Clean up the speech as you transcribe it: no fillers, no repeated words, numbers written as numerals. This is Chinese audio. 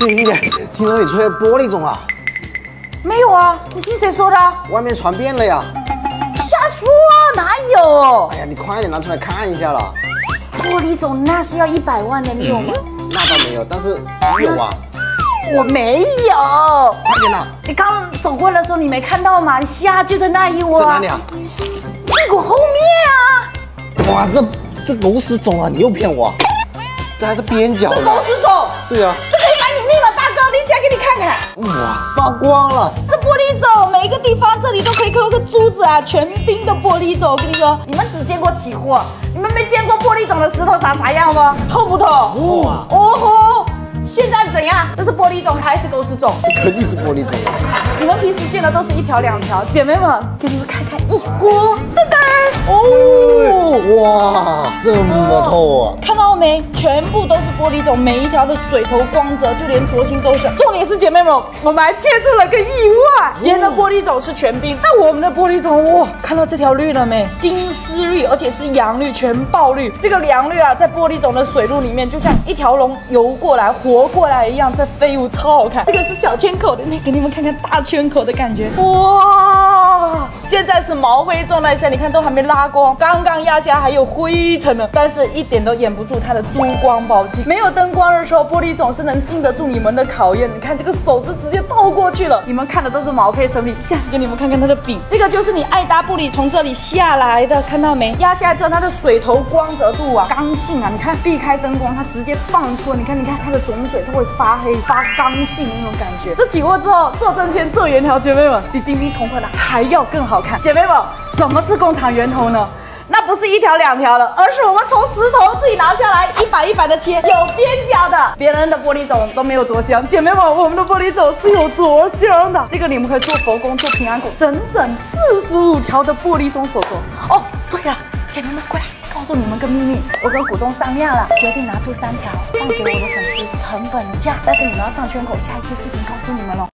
云姐，听说你吹玻璃种啊？ 没有啊，你听谁说的？ 外面传遍了呀。 瞎说，哪有？ 哎呀，你快点拿出来看一下啦。 玻璃种那是要100万的，你有吗？ 那倒没有，但是你有啊。 我没有。 快点呐！ 你刚走过的时候你没看到吗？你下就在那一窝。 在哪里啊？ 屁股后面啊。 哇，这狗屎种啊！你又骗我啊？这还是边角的。 狗屎种。 对啊。 这可以买你命了，大哥，拎起来给你看看。 哇，曝光了。 这玻璃种每一个地方这里都可以刻个珠子啊，全冰的玻璃种。我跟你说，你们只见过起货，你们没见过玻璃种的石头长啥样吗？透不透？ 哇。 哦吼！现在怎样？这是玻璃种还是狗屎种？ 这肯定是玻璃种。 你们平时见的都是1条2条，姐妹们，给你们看看一锅，噔噔，哦， 哇，这么透啊！ 看到没？全部都是玻璃种，每一条的嘴头光泽，就连灼心都是。重点是姐妹们，我们还切出了个意外，别人的玻璃种是全冰，但我们的玻璃种，哇，看到这条绿了没？金丝绿，而且是阳绿，全爆绿。这个阳绿啊，在玻璃种的水路里面，就像一条龙游过来、活过来一样，在飞舞，超好看。这个是小圈口的，那给你们看看大圈口的感觉，哇！现在是毛灰状态下，你看都还没拉光，刚刚压下还有灰尘呢，但是一点都掩不住它的珠光宝气。没有灯光的时候，玻璃种是能经得住你们的考验。你看这个手是直接透过去了，你们看的都是毛坯成品，现在给你们看看它的柄，这个就是你爱搭布里从这里下来的，看到没？压下来之后，它的水头光泽度啊、刚性啊，你看避开灯光，它直接放出，你看它的种水都会发黑、发刚性的那种感觉。这起锅之后，做针线、做圆条，姐妹们比冰冰同款的还要更好看。姐妹们，什么是工厂源头呢？那不是1条2条的，而是我们从石头自己拿下来，一板一板的切，有边角的。别人的玻璃种都没有着香，姐妹们，我们的玻璃种是有着香的。这个你们可以做佛宫、做平安果，整整45条的玻璃种手镯。哦，对了，姐妹们过来。告诉你们个秘密，我跟股东商量了，决定拿出3条放给我的粉丝成本价，但是你们要上圈口，下一期视频告诉你们哦。